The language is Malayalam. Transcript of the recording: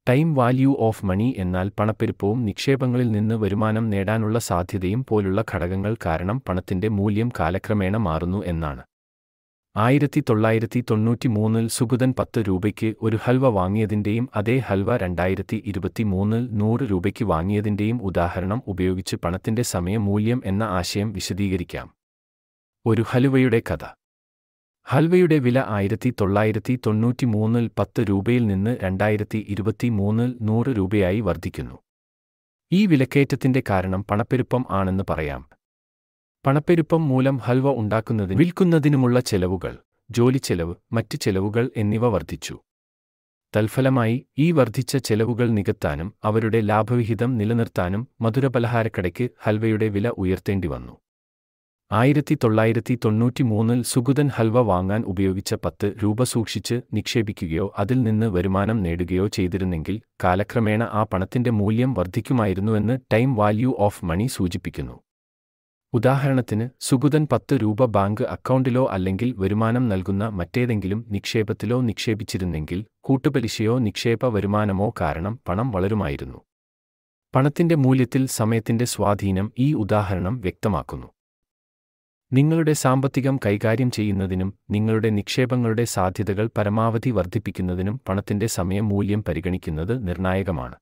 ടൈം വാല്യൂ ഓഫ് മണി എന്നാൽ പണപ്പെരുപ്പവും നിക്ഷേപങ്ങളിൽ നിന്ന് വരുമാനം നേടാനുള്ള സാധ്യതയും പോലുള്ള ഘടകങ്ങൾ കാരണം പണത്തിന്റെ മൂല്യം കാലക്രമേണ മാറുന്നു എന്നാണ്. 1993 സുഗുതൻ 10 രൂപയ്ക്ക് ഒരു ഹൽവ വാങ്ങിയതിന്റെയും അതേ ഹൽവ 2023 100 രൂപയ്ക്ക് വാങ്ങിയതിന്റെയും ഉദാഹരണം ഉപയോഗിച്ച് പണത്തിന്റെ സമയ മൂല്യം എന്ന ആശയം വിശദീകരിക്കാം. ഒരു ഹലുവയുടെ കഥ. ഹൽവയുടെ വില 1993 10 രൂപയിൽ നിന്ന് 2023 100 രൂപയായി വർദ്ധിക്കുന്നു. ഈ വിലക്കയറ്റത്തിന്റെ കാരണം പണപ്പെരുപ്പം ആണെന്ന് പറയാം. പണപ്പെരുപ്പം മൂലം ഹൽവ ഉണ്ടാക്കുന്നതിനും വിൽക്കുന്നതിനുമുള്ള ചെലവുകൾ, ജോലിച്ചെലവ്, മറ്റ് ചെലവുകൾ എന്നിവ വർദ്ധിച്ചു. തൽഫലമായി ഈ വർദ്ധിച്ച ചെലവുകൾ നികത്താനും അവരുടെ ലാഭവിഹിതം നിലനിർത്താനും മധുരപലഹാരക്കടയ്ക്ക് ഹൽവയുടെ വില ഉയർത്തേണ്ടി വന്നു. 1993 സുഗുതൻ ഹൽവ വാങ്ങാൻ ഉപയോഗിച്ച 10 രൂപ സൂക്ഷിച്ച് നിക്ഷേപിക്കുകയോ അതിൽ നിന്ന് വരുമാനം നേടുകയോ ചെയ്തിരുന്നെങ്കിൽ കാലക്രമേണ ആ പണത്തിന്റെ മൂല്യം വർദ്ധിക്കുമായിരുന്നുവെന്ന് ടൈം വാല്യൂ ഓഫ് മണി സൂചിപ്പിക്കുന്നു. ഉദാഹരണത്തിന്, സുഗുതൻ 10 രൂപ ബാങ്ക് അക്കൗണ്ടിലോ അല്ലെങ്കിൽ വരുമാനം നൽകുന്ന മറ്റേതെങ്കിലും നിക്ഷേപത്തിലോ നിക്ഷേപിച്ചിരുന്നെങ്കിൽ കൂട്ടുപലിശയോ നിക്ഷേപ വരുമാനമോ കാരണം പണം വളരുമായിരുന്നു. പണത്തിന്റെ മൂല്യത്തിൽ സമയത്തിന്റെ സ്വാധീനം ഈ ഉദാഹരണം വ്യക്തമാക്കുന്നു. നിങ്ങളുടെ സാമ്പത്തികം കൈകാര്യം ചെയ്യുന്നതിനും നിങ്ങളുടെ നിക്ഷേപങ്ങളുടെ സാധ്യതകൾ പരമാവധി വർദ്ധിപ്പിക്കുന്നതിനും പണത്തിന്റെ സമയ മൂല്യം പരിഗണിക്കുന്നത് നിർണായകമാണ്.